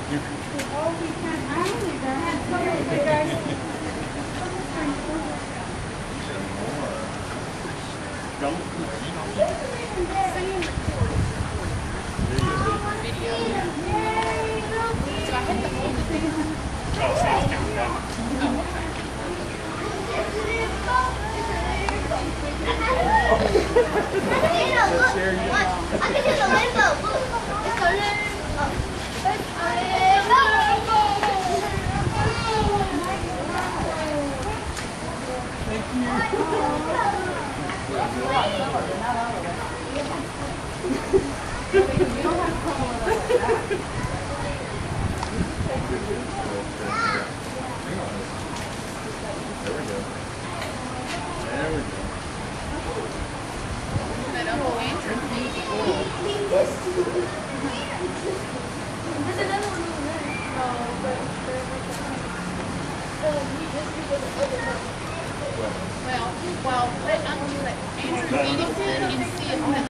I can do the rainbow. Look, it's a rainbow. Well, let Andrew eat it and see if